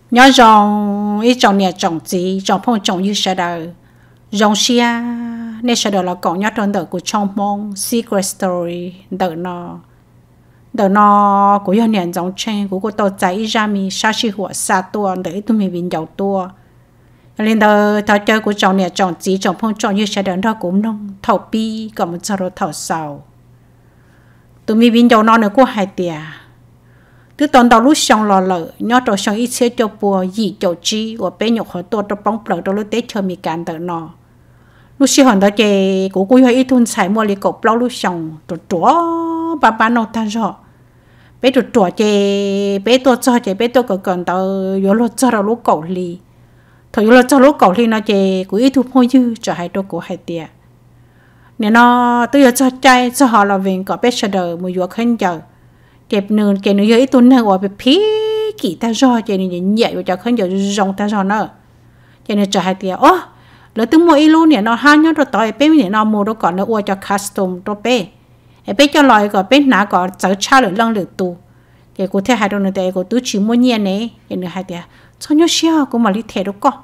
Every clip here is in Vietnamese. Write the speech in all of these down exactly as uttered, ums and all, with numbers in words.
nhớ rong ít trồng nè trồng gì trồng phong trồng như sao đời rong xia nên sao đời là còn nhớ trong đời của trong Hmong Secret Story đời nó đời nó của dân nền giống trên của cô tôi chạy ra mi sa chi hùa sa tua để tụi mình biến giàu tua lên đời thao chơi của trồng nè trồng gì trồng phong trồng như sao đời đó cũng nông thầu pi còn một sao đó thầu sầu tụi mình biến giàu nó nữa của hai tia từ tận đầu lúc xong lò lợ nhớ trò xong ít xe cho bùa gì cho chi và bé nhục họ tôi trong bóng bờ trong lúc tết chơi mi cản tờ nọ lúc xưa hòn đó chè của cô hơi ít thun xài mua lì cột lâu lúc xong rồi chúa bà bà nó ta rõ bé rồi chúa chè bé tôi cho chè bé tôi còn còn tao vô lo cho đâu lúc cầu lì thôi vô lo cho lúc cầu lì nó chè của ít thun hơi dư cho hai đôi của hai tia nên nó tôi giờ cho trai cho họ là về có bé sợ đời mùi vô khen giờ kẹp nương kẹp nương ấy tuần này gọi về phí kỹ ta do cho nên nhẹ nhẹ cho khán giả rong ta do nữa cho nên cho hai tia ô lỡ tôi mua luôn nè nó hai nhớ rồi tỏi bé nè nó mua đó còn nó mua cho custom đó bé bé cho loại còn bé nã còn chở cha lửa lăng lửa tù cái cô theo hai đôi này thì cô tôi chỉ mua nhẹ này cái nữa hai tia cho nhớ xíu cô mà đi theo đó co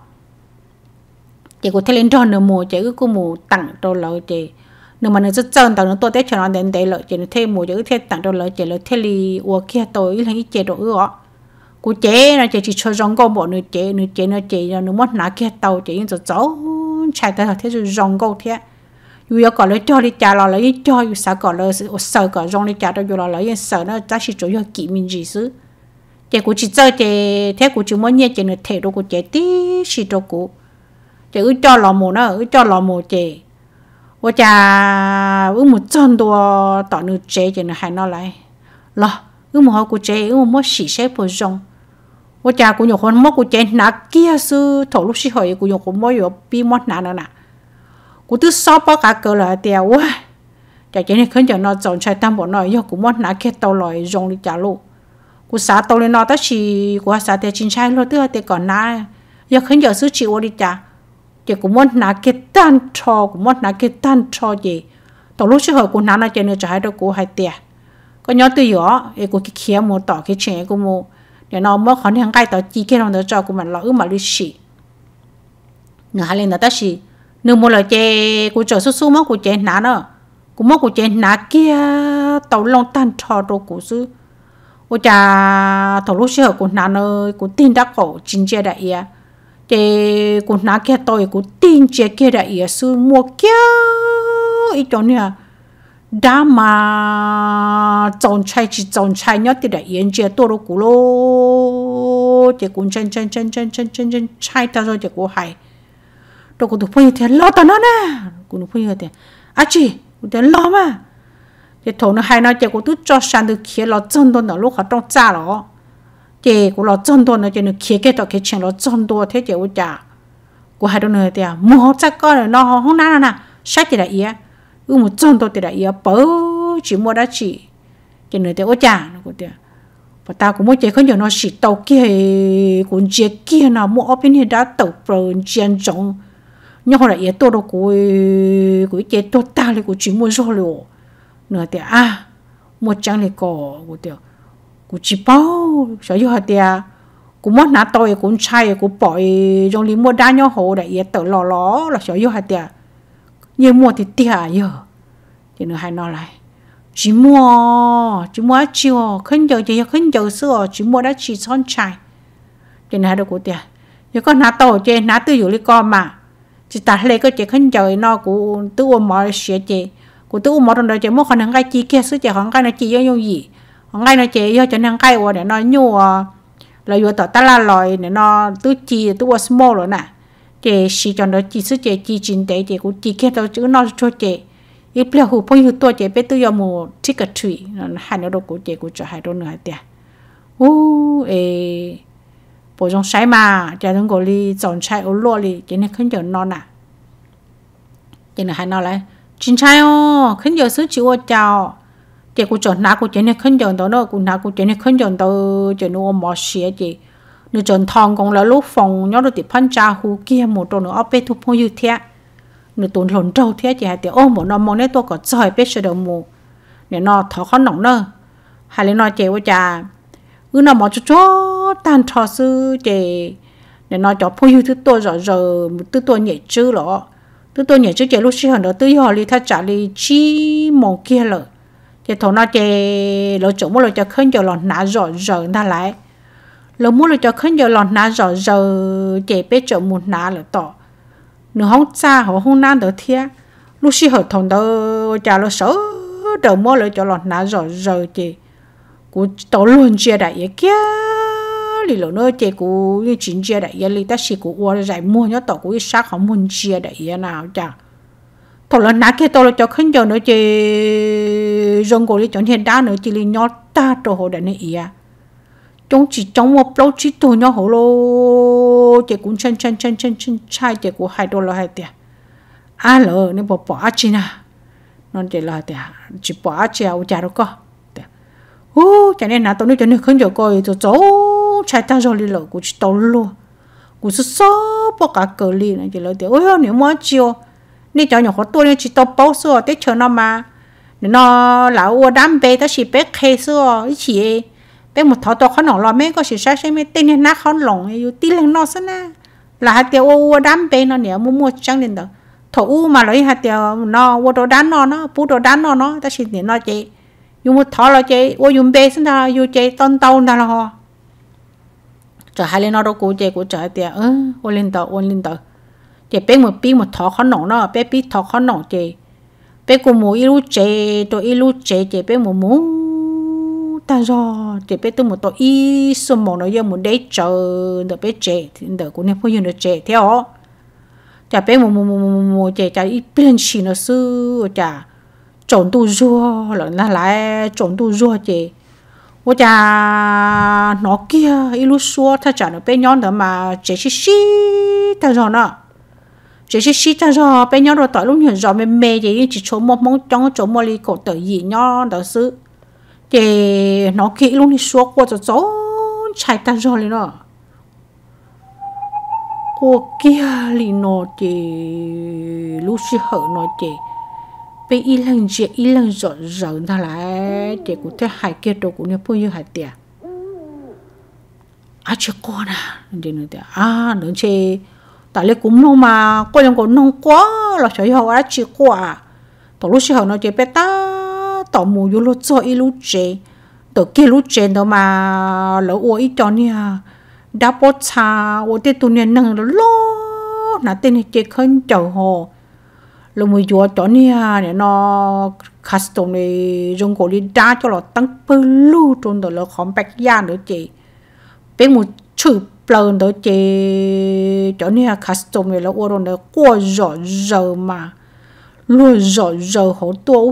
cái cô theo lên đó nữa mua cái cô mua tặng đồ lợi cái nếu mà nó rất chân tao nó tôi tết cho nó đến đấy lợi chỉ nó thêm một chữ thêm tặng cho lợi chỉ lợi thêm li uo kia tôi là cái chế độ ư cô chế nó chỉ chỉ cho rong câu bộ nữa chế nữa chế nó chế nó mất nã kia tàu chế những chỗ cháu chạy tới thế rồi rong câu thế dù có lấy cho đi trả là lấy cho dù sao có lấy sợ có rong đi trả đâu dù là lấy sợ nó chắc chỉ chủ yếu kỹ mình gì xứ chế cô chỉ chơi chế thế cô chỉ muốn nhẹ chế nó thể đâu cô chế tí xí đâu cô chế ư cho lò mồ nó ư cho lò mồ chế我家我们真多到那这件还拿来，了，我们好过这，我们洗洗不用。我家古有很么过这拿几是头路是好，古有很么有比么难的呐。古都烧包价格了的哇，在这里看着那种菜单不那要古么拿去到来用的家路，古啥到了那但是古啥的青菜了都得讲拿，要看着是吃我的家。chỉ cũng muốn nã cái tan trò cũng muốn nã cái tan trò gì tổ lúc trước cũng nã nó cho nên trái đó cũng hay tiệt có nhớ từ nhỏ ấy cũng cái kia mua tỏ cái chuyện cũng mua để nó mất khả năng cái tỏ chỉ cái nó cho của mình là ư mà đi xì nữa hai lần đó ta xì nếu mua là chè cũng chờ số số mất của chè nã nó cũng mất của chè nã kia tổ long tan trò đồ của sư ôi cha tổ lúc trước cũng nã nó cũng tin đã cổ chính chế đại à cái cô nã kia tôi cũng tin chế kia đã ý sư mua kia ít chỗ nè đã mà trồng trái chỉ trồng trái nhớ thì đã yên chế tôi đâu cũng lô chế cũng chân chân chân chân chân chân chân trái ta rồi chế cũng hay đâu cũng được phải thế lo ta nó nè cũng được phải thế à chị cũng thế lo mà cái thầu nó hay nó chế cũng cứ cho sang được kia lo chân tôi nó lúc họ trong cha rồi chị cũng là chân đua nữa chị nó kia cái đó cái chuyện là chân đua thế chị cũng chả của hai đứa nữa thì à mua chắc có rồi nó không nã nè sách thì là ý ừ một chân đua thì là ý bớ chỉ mua đã chỉ chị nữa thì cũng chả nó cũng thì và tao cũng muốn chị không nhớ nó chỉ tàu kia cũng chị kia nào mua ở bên này đã tàu bờ chiến trọng nhưng hồi lại tôi đâu của của chị tôi ta lại của chỉ mua rồi luôn nữa thì à mua trang này có của thìกูจีbao sở hữu hạt tiền cũng mất nát tôi cũng chạy cũng bỏ trong lý mua đa nhau hồ để tự lò ló là sở hữu hạt tiền như mua thì tiền giờ thì nữa hay nói lại chỉ mua chỉ mua chiều khinh giờ chỉ khinh giờ xưa chỉ mua đã chỉ son chạy thì này được của tiền giờ có nát tôi chơi nát tư dụ lý con mà chỉ ta lấy cái chuyện khinh giờ nó cũng tự ôm mọi chuyện chị cũng tự ôm mọi trong đời chỉ mua khả năng cái chi kia xứ chỉ khả năng chi giống gì ngay nó chế cho nên cái của để nó nhua là vừa tao ta la lòi để nó tứ chi tứ small rồi nè chế xí cho nó chỉ sức chế chi chính tế chế cũng chỉ kia tao chữ nó cho chế ít bây giờ phong yêu tôi chế bé tôi dùng một ticket tree hai nó đâu cũng chế cũng cho hai đôi nữa tiền ô ê bộ trong sai mà cho nên gọi đi chọn sai ô lô đi cho nên không chờ non à cho nên hai nó lại chính sai ô không giờ sức chịu chào chị cũng chọn nát cũng chỉ nên khinh chọn đó nó cũng nát cũng chỉ nên khinh chọn đó chỉ nó mỏ xía chị nó chọn thòng còn là lúc phòng nhớ được tiếp phân trà hú kia một chỗ nữa ở bên thu phong như thế nó tốn lồn trâu thế chị hay thì ôm một nó mong đấy tôi có chơi biết sẽ được mù để nó thở khó nóng nữa hay là nó chị với cha cứ nó mỏ cho cho tan thọ sư chị để nói cho phụ yêu thứ tôi rồi rồi thứ tôi nhẹ chứ lọ thứ tôi nhẹ chứ chị lúc xưa đó thứ họ đi thay trả đi chi một kia rồi chị thằng nó chị lỡ chỗ mua lỡ cho khơi cho lọt nã rồi rồi ta lại lỡ mua lỡ cho khơi cho lọt nã rồi rồi chị biết chỗ một nã lỡ tỏ nửa không xa họ không nan được thiệt lúc xưa họ thằng đó trả lỡ sợ đầu mua lỡ cho lọt nã rồi rồi chị cú tao luôn chia đại vậy kia lì lỡ nữa chị cú như chuyện chia đại vậy lì ta chỉ cú qua giải mua nhớ tao cú sát không muốn chia đại vậy nào chả thằng lần nãy kia tao là cho khinh giờ nữa chị rong cổ đi chọn hiện đá nữa chị lì nhót ta đồ hồ đại này à chúng chỉ trong một lâu chỉ tôi nhót hồ lô chị cũng chân chân chân chân chân trai chị cũng hai đô la hai tiền à lỡ nên bỏ bỏ chi na nó chị là tiền chỉ bỏ chi à chả đâu có ô cho nên là tôi nói cho nên khinh giờ coi tôi cháu trai ta rồi lì lỡ cũng chỉ tao luôn cũng sẽ xóa bỏ cả cờ lì này chị lỡ tiền ôi nếu mà chiều nên cho nhỏ họ tôi nên chỉ tao bao xưa tết chờ nó mà nó là ô đám bé ta chỉ bé khe xưa ý chị bé một thọ to khó nọ lo mấy có sự sai sai mấy tên nên nát khó lòng yêu tí lên nó xí na là hạt tiêu ô đám bé nó nè mua mua trắng lên đó thọ u mà lấy hạt tiêu nó ô đồ đán nó nó bù đồ đán nó nó ta chỉ tiền nó chị dùng một thọ là chị ô dùng bé xí na dùng chị tôn tàu na là ho trở hai lên nó đâu cô chị của trở tiền ơ ô lên tàu ô lên tàu chị bé một pi một thọ khó nọ nó bé pi thọ khó nọ chị bé cô mua ilu chị tôi ilu chị chị bé mua mua ta rồi chị bé tôi một tôi y số một nó giờ một đấy chờ đợi bé chị thì đợi cô nên phải dùng được chị theo chả bé mua mua mua mua mua chị chả ít bên chỉ nó sư chả trộn tu rùa là là lại trộn tu rùa chị ô chả nó kia ilu xua ta chả nó bé nhon đó mà chị xí xí ta rồi nó chỉ chỉ chỉ ta rồi bây giờ rồi tỏi lúc nhiều rồi mẹ mẹ chỉ chỉ chỗ một món trong chỗ một ly cổ tự gì nhon đó xứ thì nó kỹ luôn đi xuống qua chỗ chỗ chạy ta rồi liền đó ô kia liền nó thì lúc xưa hở nó thì bây ít lần gì ít lần rồi rồi ta lại thì cũng thấy hai kia đồ cũng như bao nhiêu hai tiền à chưa con à thì nữa thì à nữa chơi tại lẽ cũng nông mà coi những con nông quá là trời hậu đã chịu quá tổ lúc xưa nó chỉ bé ta tổ mù vô lúc cho ít lúc chế tổ kia lúc chế đó mà lỡ uo ít cho nha đã bớt xa uo tết tu niên nâng lo là tên này chế khơi chầu hồ lỡ mùi vô cho nha để nó custom này dùng cổ đi đá cho nó tăng bự lu trong đó là khóm bạch da nữa chị bé một chữ plơn đó chị cho nên là custom này là ô đồ này qua rõ giờ mà luôn rõ giờ hổ to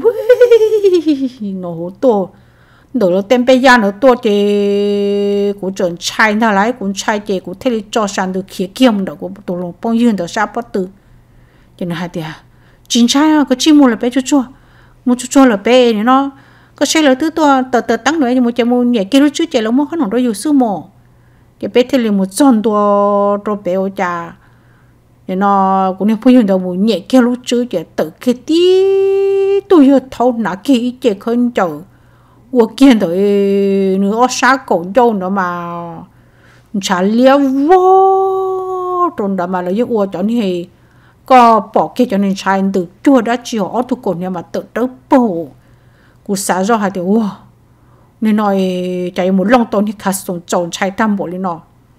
nó hổ to đồ nó tem bây giờ nó to chị cũng chuẩn trai nó lại cũng trai chị cũng thấy cho sang được khía kiếm đó cũng đồ lòng bông yên đó sao bắt từ cho nên hai tia chính trai à có chim mua là bé cho cho mua cho cho là bé này nó có xe là thứ to tờ tờ tăng nữa nhưng mà chỉ mua nhẹ kia lúc trước chị nó mua cái nào đó nhiều sư mồ cái bé thì liền một tròn tua tua bé ô cha, thì nó cũng nên phải dùng đầu một nhẹ kia lúc trước chỉ tự cái tí tôi giờ thâu nã kia chỉ khơi chờ, uống kia rồi nữa ở xa cổ châu nữa mà chả liêu vô, trong đó mà là những uống cho nên có bỏ kia cho nên sai từ chua đã chịu ở thu cổ nhưng mà tự tới bổ, cú xả ra hai điều wow nên nói chạy một lông tôn thì khá sống trộn chạy tam bộ lên nó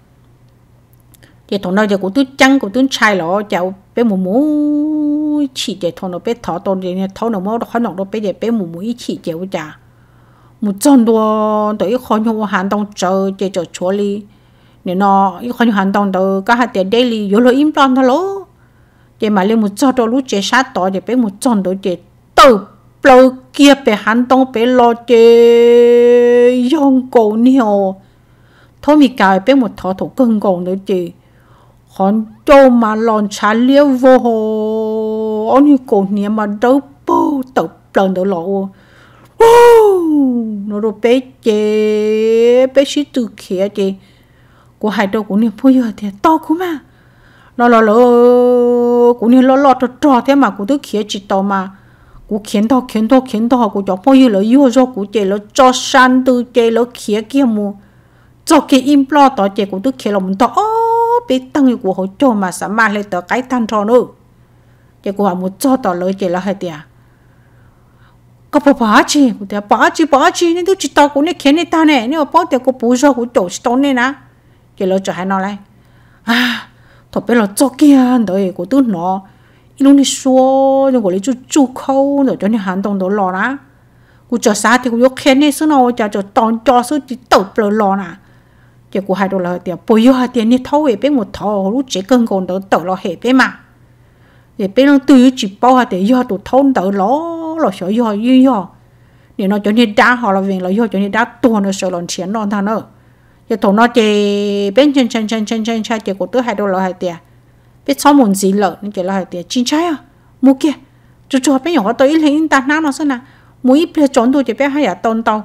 thì thằng nào giờ cũng tôi chăng cũng tôi chạy nó cháu bé mù mù chỉ để thằng nó bé thọ tôn thì thằng nó mua khó nọng nó bé để bé mù mù chỉ chéo chả một chân đua tới khó nhau hành động chờ chơi chờ chúa li nên nó khó nhau hành động tới các hạt tiền daily vô lo im plan thôi lố chơi mà lên một chân đua lúc chơi sát tỏi để bé một chân đua chơi từ lâu kia bé hành động bé lo chơi yong cổ nhiều thôi mi cài bé một thọ thủ cưng cổ nữa chị còn cho mà lon chả liêu vô hồ ông như cổ nhiều mà đâu bố tập lần đầu lọ nó rồi bé chế bé sĩ từ kia chị của hai đâu cũng nhiều bây giờ thì to cũng mà nó là lỡ cũng nhiều lo lo trò trò thế mà cũng từ kia chỉ to mà cũng khiến to khiến to khiến to cũng cho bao nhiêu là yêu rồi cũng chỉ là cho san từ chỉ là kia kia mua cho cái im lo tỏ chị của tôi kia là muốn tỏ biết tăng của họ cho mà sao mà lại tỏ cái tan trò nữa chị của họ muốn cho tỏ lời chị là hay tiệt có bỏ bỏ chi của tiệt bỏ chi bỏ chi nên tôi chỉ tỏ của này kia này ta này nếu mà bỏ tiệt của bố cho của tổ tao này nè chị lời cho hay nói lại à thôi bây giờ cho kia đời của tôi nó lúc này xua nhưng của lấy chú chú khâu rồi cho nên hành động đó lo nè của cho sao thì của yêu khen này số nào cho cho tòn cho số chỉ tàu bờ lo nè chỉ của hai đôi là tiền bồi yêu hai tiền đi thâu về bên một thầu lúc chỉ cần còn đỡ tàu lo hệ bên mà để bên nó từ chỉ bao hai tiền yêu tụ thâu đỡ lo lo sợ yêu yêu yêu để nó cho nên đá họ là vì là yêu cho nên đá tuôn nó sợ lòn chiến non thằng nữa giờ thầu nó chỉ bên chân chân chân chân chân chân chỉ của tôi hai đôi là hai tiền biết sao muốn gì lợn nên chỉ là hai tiền chín trái à mua kia chú chú bên nhỏ tôi lấy ta nào nó xem nào mỗi ít chọn tôi chỉ biết hai à tôn tàu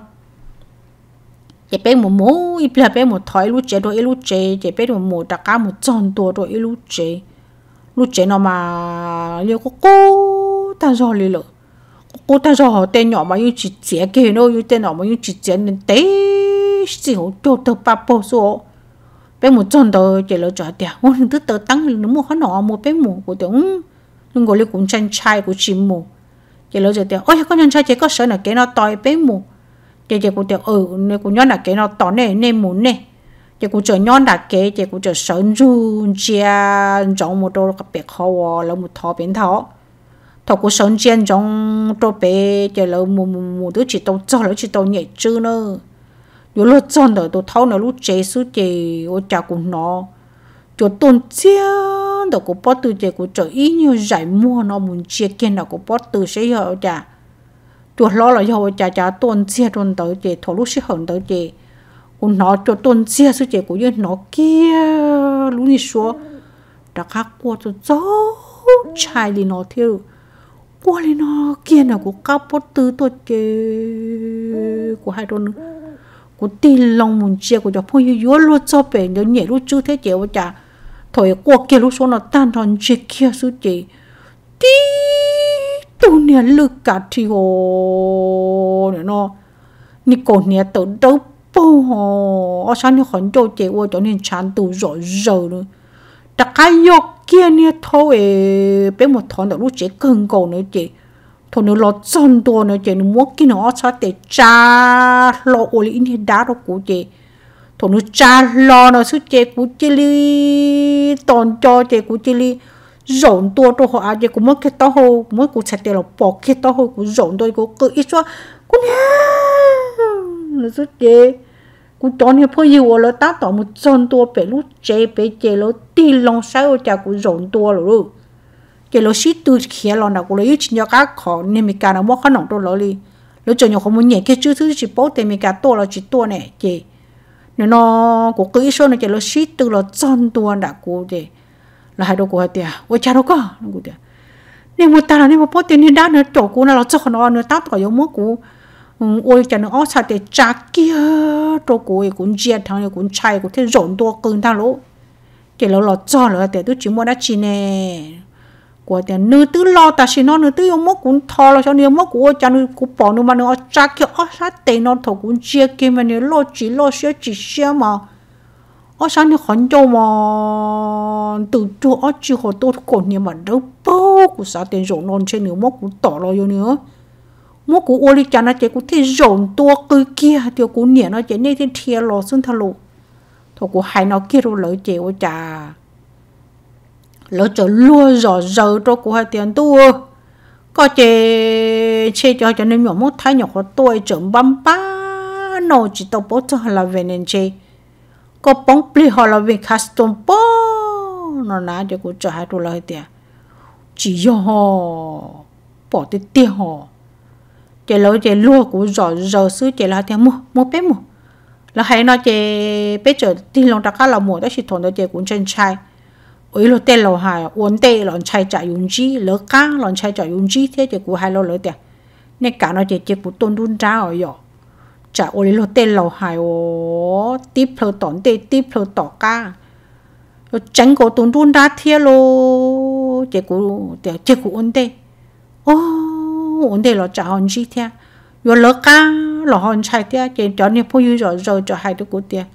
chỉ biết một mũ ít là biết một thỏi lúa chế rồi lúa chế chỉ biết một mũ đặc cá một chọn tôi rồi lúa chế lúa chế nó mà liệu có cô ta rồi liền lợ cô ta rồi họ tên nhỏ mà như chỉ chế kia nó như tên nhỏ mà như chỉ chế nên té xỉu cho tôi ba bộ số biết một chọn tôi chỉ là trả tiền ôi thứ tờ tăng nó mua khó nọ mua biết mũ của tiếng nhưng gọi là cũng tranh trai của chim mũ chị lỡ rồi tiền ôi con nhân trai chị có sợ là cái nó tỏi bé mù chị chị cũng tiền ừ nên cũng nhon là cái nó tỏi này nên muốn này chị cũng chờ nhon là cái chị cũng chờ sợ run chia trong một đôi cái bẹt khó là một thọ biến thọ thọ cũng sợ chia trong đôi bé chị lỡ mù mù mù đứa chị tao cho lỡ chị tao nhảy chứ nữa rồi lúc chọn rồi tôi thâu nó lúc chế số chị ôi chả cũng nó cho tôn chia đó của bớt từ chế của trời ý như giải mua nó muốn chia kiên là của bớt từ sẽ hiểu chả cho lo là hiểu chả chả tôn chia tôn tới chế thổ lúc sẽ hưởng tới chế của nó cho tôn chia số chế của như nó kia lúc đi xuống đã khác qua cho gió chai đi nó theo qua đi nó kia là của các bớt từ tôi chế của hai đôi của tin lòng muốn chia của cho phong yêu luôn cho bể nó nhảy lúc chưa thế chế chả thôi qua kia lúc số nó tan tròn chia kia số chị tí tu nè lực cả thì hồ nữa nó nị cổ nè tự đâu bao hồ ở sáng nó khẩn cho chị qua cho nên chán tù rồi rồi nữa đặc cái yok kia nè thôi bên một thằng đó lúc chị cần cổ nữa chị thôi nó lọt chân tua nữa chị nó muốn kia nó sao để cha lo ô lý nè đá đó của chị thôi nó cha lo nó sức chế của chị li toàn cho chị của chị li rộn tua tôi họ chị cũng mất cái tao hồ mới cũng sạch tiền là bỏ cái tao hồ cũng rộn tôi cũng cứ ít cho cũng nó sức chế cũng cho nên phải yêu là ta tao một chân tua bé lúc chế bé chế nó đi lòng sao chả cũng rộn tua rồi chế nó xí từ kia lo nào cũng lấy chỉ cho các khó nên mình cả nó mất khả năng tôi lấy đi nó cho nhau không muốn nhẹ cái chữ thứ chỉ bảo tiền mình cả tua là chỉ tua này chị nên nó cũng cứ số nó chỉ là shit từ là chân tua đã cố để là hai đứa của hai tia, ôi cha đâu có, nó cố để nên một ta là nên một bữa tiền đã nữa chỗ cố là cho nó nữa tao tao giống mất cố ôi cha nó ót sao để cha kia chỗ cố cũng giết thằng cũng chạy cũng thế rộn tua cơn thằng lỗ chỉ là lo cho là để tôi chỉ muốn đã chi nè của tiền nữ tứ lo ta chỉ nó nữ tứ ông mất cũng thò là cho nên mất của cha nữ cũng bỏ nữ mà nữ cha kia ót sát tiền nó thầu cũng chia kia mà nữ lo chỉ lo xíu chỉ xíu mà ót sát nữ khẩn châu mà từ chỗ ót chỉ họ tôi còn nhiều mà đâu bao của sao tiền rộn non trên nữ mất cũng tỏ lo vô nữa mất của ô li cha nó chỉ cũng thế rộn tua cứ kia thì cũng nhẹ nó chỉ nên thế thiệt lo xuống thằng lũ thầu của hai nó kia rồi lợi chịu ôi cha lỡ cho lua rõ rờ cho của hai tiền tu có chế chế cho cho nên nhỏ một thái nhỏ của tôi trưởng băm ba nó chỉ tao bố cho là về nên chế có bóng pli họ là về custom po nó ná cho của cho hai đô la tiền chỉ do họ bỏ tiền tiền họ chế lỡ chế lua của rõ rờ xứ chế là tiền mua mua bé mua là hay nó chế bé chờ tiền lòng đặc là mua đó chỉ thốn đó chế cũng chân trai ôi lo tên lo hài ổn tệ lon chạy chạy dùng chi lỡ cá lon chạy chạy dùng chi thế thì cũng hai lo lỡ tiền nên cả nó chỉ chỉ cũng tôn đun ra rồi yo chả ôi lo tên lo hài ô tiếp phở tỏn tệ tiếp phở tỏ cá rồi tránh cổ tôn đun ra thế lo chỉ cũng tiền chỉ cũng ổn tệ ô ổn tệ lo chả hòn chi thế rồi lỡ cá lo hòn chạy thế chỉ cho nên phải rồi rồi cho hai đứa của tiền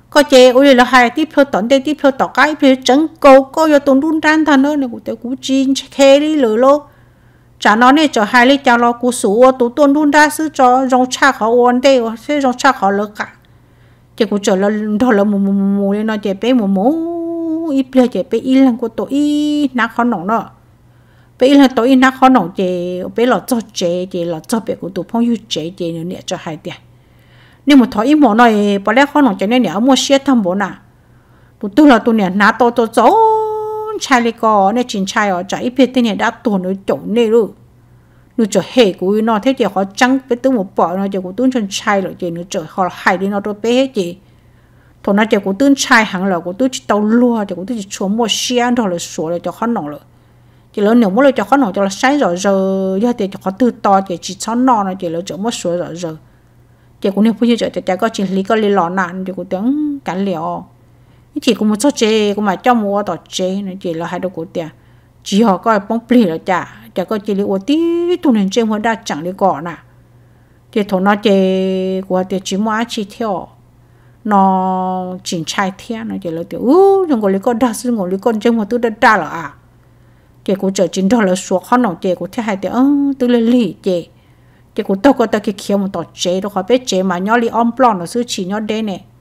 có chế ôi là hai tiếp theo tận đây tiếp theo tọt cái phía trắng cầu có vô tồn đun ran thân nữa này của tôi cũng chín khe đi lửa lô chả nói này cho hai lấy cho lo của số tụ tồn đun ra sư cho rong cha họ ổn đây sẽ rong cha họ lỡ cả chế của chờ là đó là mù mù mù lên nó chế bé mù mù ít bây chế bé ít lần của tôi ít nát khó nổ nó bé ít lần tôi ít nát khó nổ chế bé là cho chế chế là cho bé của tôi phong yêu chế chế nữa nè cho hai tiền nhưng mà thổi một này bỏ lẽ khó nổi cho nên ở mua xe thăm bố nà tụi tôi là tụi nè ná to to gió chai lấy cò nên chín chai ở chạy biết thế này đã tuần ở chỗ này rồi nó trở hệ của nó thế thì họ trắng với tôi một bỏ nó chỉ của tôi chân chai rồi chỉ nó trở họ hay đi nó tôi bé hết chị thằng nó chỉ của tôi chai hàng là của tôi chỉ tàu lúa chỉ của tôi chỉ xuống mua xe thôi là số là cho khó nổi rồi chỉ lớn nếu mua là cho khó nổi cho là sai rồi rồi giờ thì cho họ từ to chỉ chỉ cho nó nó chỉ là chỗ mua số rồi rồi chị cũng nên bây giờ chị có chỉ lý có lý lọ nạn thì cũng tiếng cản liệu chỉ cũng một số chị cũng mà cho mua tọt chị này chỉ là hai đứa của tiền chỉ họ coi bóng plei là chả chả có chỉ lý ô tí tu nên trên hoa đa chẳng đi cỏ nè chị thằng nó chị của tiền chỉ mua chỉ theo nó chỉnh trai theo nó chỉ là tiểu ú nhưng còn lý con đa sư ngồi lý con trên hoa tôi đã đa là à chị cũng chờ chính đó là số khó nòng chị cũng theo hai tiểu tôi lên lì chị chị cũng đâu có ta cái kia một tọt chế đâu họ biết chế mà nhỏ li om plon nó sư chỉ nhỏ đen này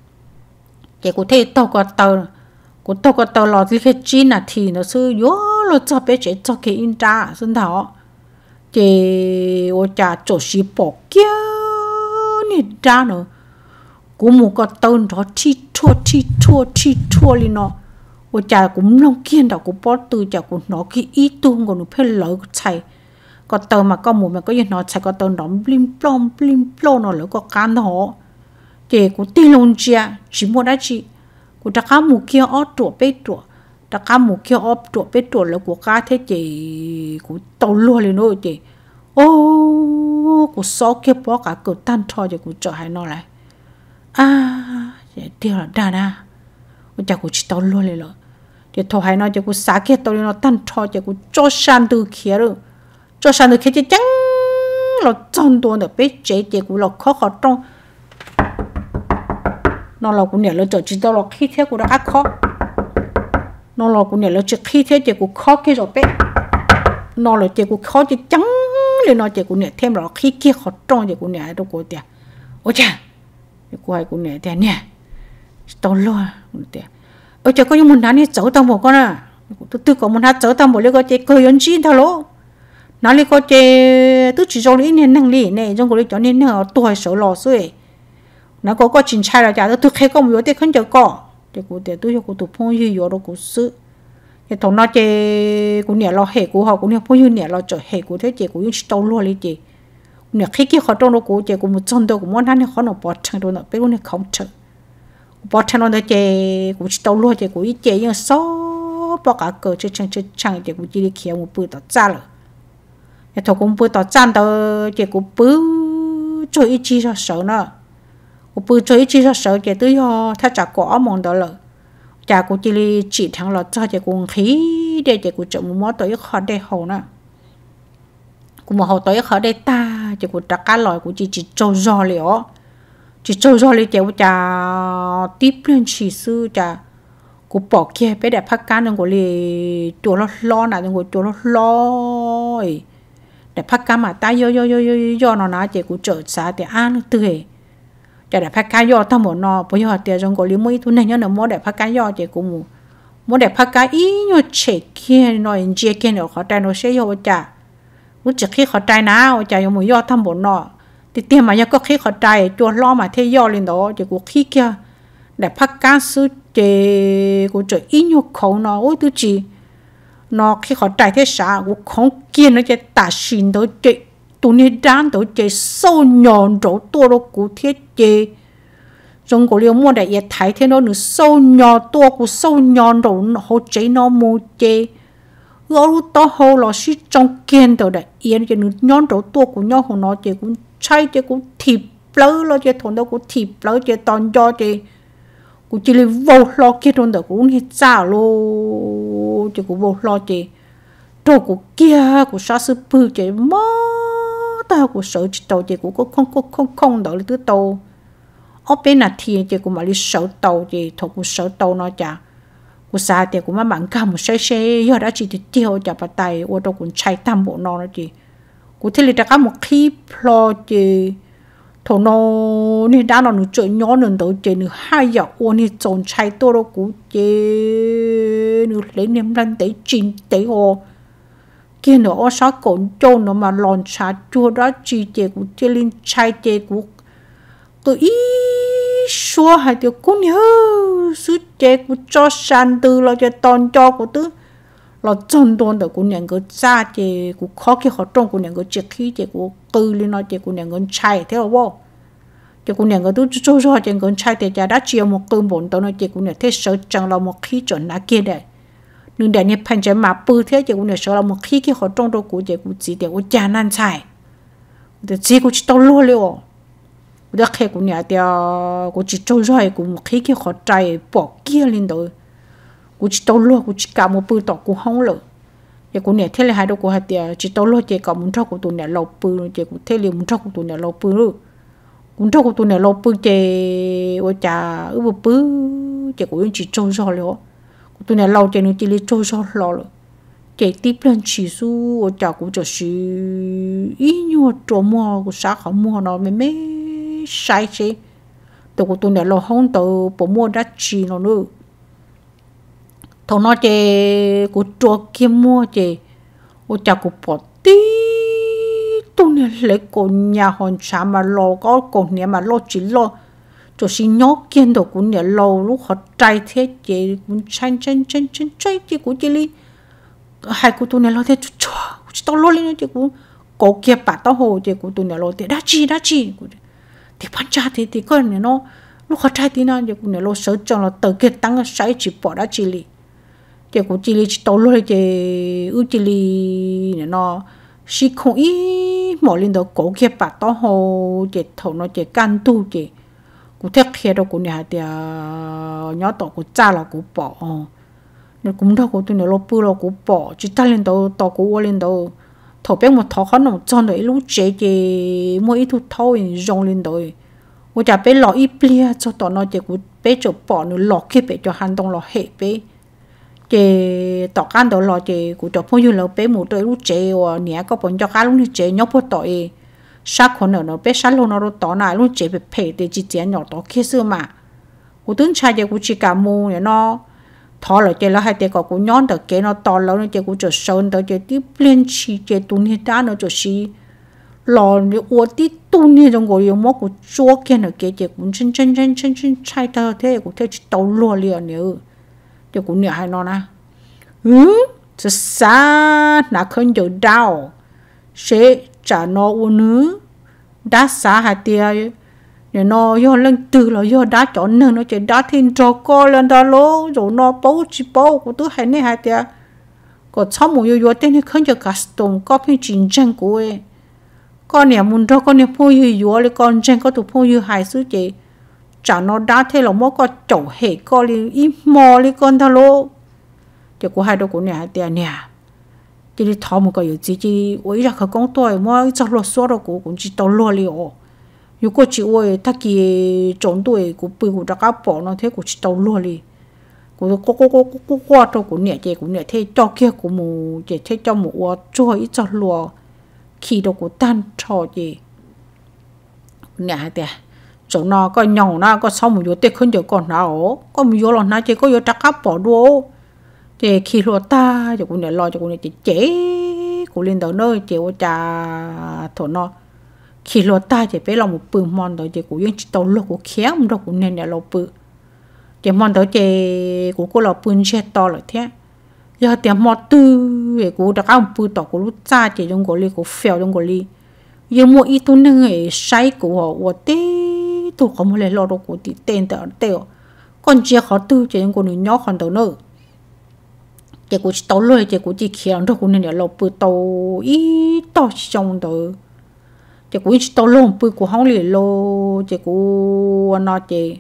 chị cũng thấy đâu có tờ cũng đâu có tờ lọt cái chi là thì nó sư yo lo cho biết chế cho cái in ra xin thảo chị ô cha chỗ xí bỏ kia nè ra nữa cũng một cái tờ nó chi chua chi chua chi chua li nó ô cha cũng long kiên đâu cũng bỏ từ cha cũng nó cái ý tung còn nó phải lỡ chạy có tờ mà có một mà có gì nó chạy có tờ nó blim plom blim plom nó lỡ có can đó chị cũng tin luôn chia chỉ một đã chị cũng đã cá mù kia ót chuột bê chuột đã cá mù kia ót chuột bê chuột là của cá thế chị cũng tàu luôn liền thôi chị ô cũng số kia bỏ cả cửa tan thôi chị cũng trở hay nó lại à chị tiêu là đa đa cũng chả cũng chỉ tàu luôn liền rồi chị thôi hay nó chị cũng xả kia tàu nó tan thôi chị cũng cho sang từ kia rồi cho sang được khi chị trắng là trong tuần được biết chế chị cũng là khó khó trong nó là cũng nhớ là chờ chị đâu là khi thế cũng đã ác khó nó là cũng nhớ là chị khi thế chị cũng khó kia rồi biết nó là chị cũng khó chị trắng lên nó chị cũng nhớ thêm là khi kia khó trong chị cũng nhớ đâu có tiền ôi chà chị cũng hay cũng nhớ tiền nè tao lo tiền ôi trời có những muốn đá đi走tao một con à tôi tôi có muốn hát走tao một lấy có chị cười ơn chi thao lỗ nó lấy có chế tôi chỉ cho lý nên năng lý này trong cái cho nên nó tuổi số lò rồi nó có có chính trai là chả tôi khi có một cái không chờ có thì cụ thể tôi cho cụ tụt phong như vậy đó cụ sự thì thằng nó chế cụ nhẹ lo hệ cụ họ cụ nhẹ phong như nhẹ lo trở hệ cụ thế chế cụ như tàu luôn đi chế nhẹ khi kia họ trong đó cụ chế cụ một chân đâu cụ muốn hắn họ nó bỏ chân đâu nó biết nó không chân bỏ chân nó chế cụ tàu luôn chế cụ chế như số bỏ cả cờ chơi chân chơi chân chế cụ chỉ đi kia một bữa tao ra rồi thì thằng cũng bữa tao chăn tao chế cụ bữa chơi ít chi ra sợ nữa bữa chơi chỉ là sợ cái tôi hoถ้าจะก่อมองđó là chả cũng chỉ chỉ thằng là cho cái cũng khí để cái cũng chậm một tuổi khó để hậu nè cũng một hậu tuổi khó để ta cái cũng đặt cá lòi cũng chỉ chỉ trâu giò liễu chỉ trâu giò liễu cái cũng chả tiếp lên chỉ sư chả cũng bỏ kia bé đẹp phát cá nên cũng li chuột lo lo nè nên cũng chuột lo lo để phát cá mà ta yo yo yo yo yo nó nói cái cũng trở xa để ăn tươi chả đẹp phát cá do thằng một nó bây giờ tiền trong cổ lý mấy thứ này nhá nó mua đẹp phát cá do chị cũng mua đẹp phát cá ý nhớ chế kia nó in chia kia nó khó trai nó sẽ vô chả lúc trước khi khó trai nào chả dùng một do thằng một nó thì tiền mà nhá có khi khó trai chua lo mà thế do lên đó chị cũng khi kia đẹp phát cá sư chị cũng chơi ý nhớ khẩu nó ôi tôi chỉ nó khi khó trai thế sao cũng không kia nó chỉ tả xin đó chị tụi này đang tổ chức sâu nhọn chỗ tua đó cụ thiết chế trong cổ liều mua đại thái thế nó nữa sâu nhọn tua của sâu nhọn rồi họ chế nó mua chế gõ to hồ là xí trong kiên đầu đại yên cho nó nhọn chỗ tua của nhau của nó chế cũng chay chế cũng thịt lỡ lo chế thằng đó cũng thịt lỡ chế toàn cho chế cũng chỉ là vô lo kia thằng đó cũng hết sao luôn chế cũng vô lo chế đồ của kia của sao sư bự chế mó tao của sợ chỉ tàu chị cũng có không không không không đợi thứ tàu ở bên là thì chị cũng mà đi sầu tàu chị thuộc của sầu tàu nó chả của xa thì cũng mà bạn cả một xe xe giờ đã chỉ thì tiêu chả bắt tay ô tô cũng chạy tam bộ nó chị của thế là đã có một khi plo chị thổ nó nên đã nó chơi nhỏ nên đâu chị nữa hai giờ ô nên trốn chạy tôi đâu cũng chị nữa lấy niềm lên tới chín tới ô kia nữa ở sáu cồn trôn nó mà lòn xả chua đó chị chị cũng chơi lên chạy chị cũng cứ ý xua hai điều cũng nhớ suốt chế của cho san tư lo cho toàn cho của tứ lo chân toàn được của những cái ra chế của khó khi họ trong của những cái chiếc khí chế của tư lên nó chế của những cái chạy theo vô chế của những cái tứ cho cho chế cái chạy thì đã chiều một cơn bổn tao nói chế của những thế sợ chẳng là một khí chuẩn là kia đấy nhưng để như phần chế mà bự thế chế của những sợ là một khí khi họ trong đó của chế của chỉ để của cha nan chạy để chỉ của chỉ tao luôn liệu đó khi của nhà thì của chị trâu rồi của một khi cái họ trai bỏ kia lên đó của chị trâu luôn của chị cả một bữa tọt của không lỡ thì của nhà thế là hai đứa của hai thì chị trâu luôn chị cả muốn trâu của tụi nhà lâu bự chị của thế là muốn trâu của tụi nhà lâu bự luôn muốn trâu của tụi nhà lâu bự chị ở nhà ở một bự chị của chị trâu rồi luôn tụi nhà lâu chị nó chỉ lấy trâu rồi rồi chị tiếp lên chỉ số ở nhà của chị chỉ ít nhiều trâu mua của xã họ mua nó mới mấy sai chứ tụi của tôi này lo không tụi bộ mua đắt chi nó nữa thằng nó chơi của chùa kia mua chơi ở chả của bỏ tí tôi này lấy con nhà hòn xã mà lo có con nhà mà lo chỉ lo cho xin nhóc kiên đồ của nhà lo lúc họ trai thế chơi cũng chân chân chân chân chơi chơi của chơi đi hai của tôi này lo thế chua tao lo lên chơi của cổ kia bà tao hồ chơi của tôi này lo thế đắt chi đắt chi thì bắt cha thì thì coi này nó lúc họ trai thì nó giờ cũng này lo sợ cho nó tự cái tăng sai chỉ bỏ đã chỉ li giờ cũng chỉ li chỉ tàu luôn thì ưu chỉ li này nó chỉ không ý mỗi lần đó cổ kia bà to hồ chỉ thầu nó chỉ can tu chỉ cũng theo kia đâu cũng này thì nhớ tàu cũng cha là cũng bỏ nên cũng đâu cũng tôi này lo bự lo cũng bỏ chỉ ta lên đó tàu cũng qua lên đó thầu bé một thọ khó nó cho nó lúc chế chế mỗi ít thâu rong lên đời, tôi chả bé lọ ít bia cho tao nó chế cũng bé cho bỏ nó lọ kia bé cho hành động lọ hệ bé, chế tao can đó lọ chế cũng cho phong yêu lọ bé một đôi lúc chế và nhẹ có bọn cho cá lúc chế nhóc bớt tội, sát con nó bé sát luôn nó tao này lúc chế bé phê để chỉ chế nhỏ tao kia xưa mà, tôi tưởng trai chế cũng chỉ cả mua này nó thọ là chơi là hai tay có cũng nhón được cái nó to lớn nó chơi cũng trở sơn tới chơi tiếp lên chi chơi tuần hết đã nó trở xí lò nó uo tí tuần hết trong gọi mốc của chúa kia nó kia chơi cũng chân chân chân chân chân chạy tới thế cũng theo chỉ tàu lùa liền nữa chơi cũng nhớ hai nó na ừ sẽ xa là không chịu đau sẽ trả nó uo nữa đã xa hai tay để nó do lên từ là do đá chọn nên nó chỉ đá thiên cho co lên đó lố rồi nó bấu chỉ bấu của tôi hay này hay thế còn sau một yêu tên thì không cho custom có phải chính trang của ấy con nhà muốn cho con nhà phô yêu yêu lấy con trang có tụ phô yêu hài số chị chả nó đá thế là mỗi con chậu hệ con đi im mò lấy con thà lố chỉ của hai đứa của nhà thế nè chỉ đi thò một cái gì chỉ ôi ra khởi công tôi mà cho lột xóa đâu cũng chỉ tao lùa liều dù có chị ơi ta kia trốn tuổi của bự của các bỏ nó thế của chị tàu luôn đi của cô cô cô cô qua cho của nhẹ chị của nhẹ thế cho kia của mù chị thế cho mù cho ít cho lùa khi đó của tan trò chị nhẹ thế chỗ nó có nhỏ nó có sau một tết không được còn nào có một vô lần nào chị có vô các bỏ đua chị khi lùa ta chị của nhẹ lo cho của nhẹ chị chế của lên đầu nơi chị ở trà thổ nó khi lo ta chỉ phải làm một bự mòn đó chỉ cũng chỉ tàu lo của khéo không đâu cũng nên là lo bự chỉ mòn đó chỉ cũng có lo bự chết to rồi thế giờ tiền mò tư để cũng đã ăn bự to của lúc cha chỉ trong cái ly của phèo trong cái ly giờ mua ít tu nương ấy sai của họ và té tu không lấy lo đâu của tí tên tờ tèo con chia họ tư chỉ trong cái người nhỏ còn tàu nữa chỉ cũng chỉ tàu lo chỉ cũng chỉ khéo đâu cũng nên là lo bự tàu ít to trong đó chỉ cũng chỉ tao lông bự của họ liền lo chỉ cũng nó chỉ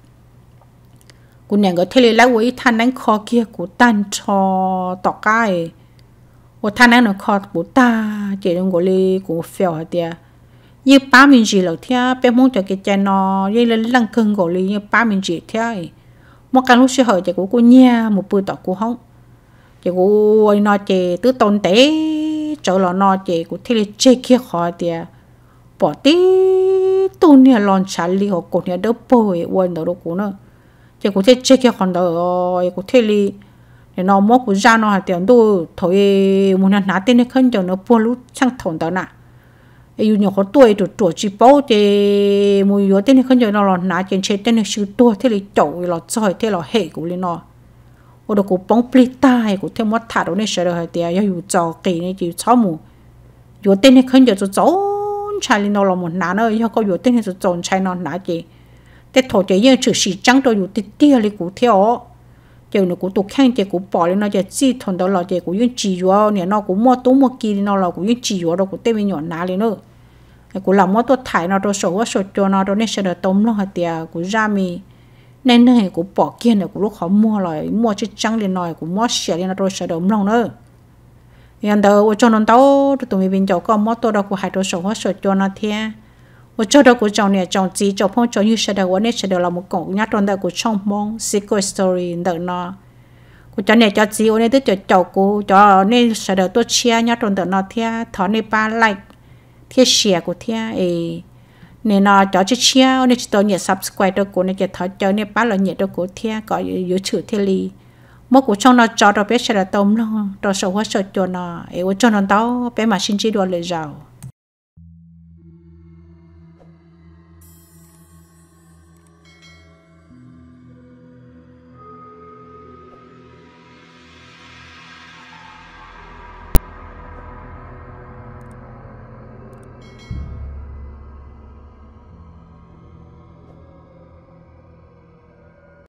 cũng nhận cái thế là với thanh đánh kho kia của tan cho tọt cái và thanh đánh nó kho của ta chỉ trong cái ly của phèo hả tia như ba mình chỉ là theo bé muốn cho cái chai nó như là lăng cân gọi là như ba mình chỉ theo một cái lúc sẽ hỏi chỉ của cô nhà một bữa tọt của không chỉ của nó chỉ tứ tôn tế trở lại nó chỉ của thế là chơi kia khỏi thì bỏ tí tôi nè lon chả li họ cột nè đỡ bồi quên đâu đâu của nó chỉ của thế chơi kia còn đâu của thế li để nó móc của ra nó hạt tiền tôi thôi muốn ăn nát tên nó khơi cho nó bồi lúc sang thôn đó nè yêu nhiều có tuổi tuổi tuổi chỉ bao thì mùi yếu tên nó khơi cho nó lon nát trên trên tên nó siêu tuổi thế li chậu lọt sỏi thế lọt hệ của li nó ở đó của bóng plita của thêm mất thả đó này sẽ được hạt tiền yêu cho kỳ này chỉ sáu mù yếu tên nó khơi cho cháu chai li nó là một nán ơi, họ có yếu tên là trộn chai nó nán gì, thế thôi chỉ như chữ sĩ trắng tôi yếu tiết tia li cũ theo, chừng nó cũ tụ khen chỉ cũ bỏ lên nó chỉ chỉ thằng đó là chỉ cũ những chỉ yếu nè nó cũ mua tốn mua kia nó là cũ những chỉ yếu đó cũ tên mình nhỏ nán lên nữa, cũ làm mua tôi thải nó tôi sổ sổ cho nó tôi nên sẽ được tôm nó hạt tiền cũ ra mi, nên này cũ bỏ kia này cũ lúc họ mua lại mua chữ trắng lên nói cũ mua xẻ lên nó tôi sẽ đóng lòng nữa. hiện tại ở trong nó tao tụi mình bên chỗ có mót tôi đâu của hai đứa sống hóa sửa cho nó thế ở chỗ đó của trong này trong gì trong phong trong như sẽ được vấn sẽ được là một cổng nhát trong đó của trong Hmong Secret Story đợt nó của trong này cho gì ở đây tức cho chỗ của cho nên sẽ được tôi chia nhát trong đợt nó thế thọ này ba like thế share của thế ấy nên nó cho chia chia ở đây tôi nhớ subscribe đó của này cho thọ cho này ba là nhớ đó của thế có yếu chữ thế li mỗi cuộc trong nó cho nó biết sẽ là tôm nó, nó sầu hóa sầu cho nó, ấy cho nó tao bé mà xin chỉ đua lời giàu.